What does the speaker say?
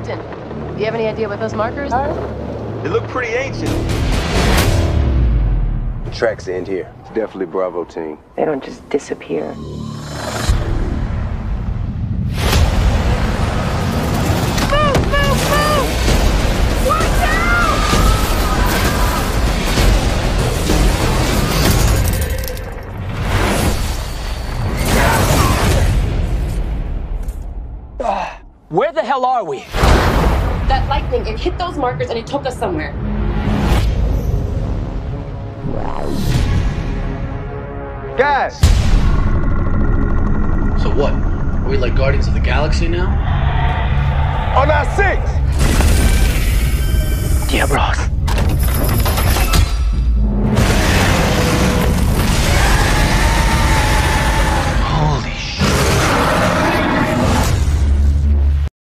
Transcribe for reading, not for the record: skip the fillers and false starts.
Captain, do you have any idea what those markers are? They look pretty ancient. The tracks end here. It's definitely Bravo team. They don't just disappear. Where the hell are we? That lightning, it hit those markers and it took us somewhere. Guys! So what? Are we like Guardians of the Galaxy now? On our 6! Yeah, Ross.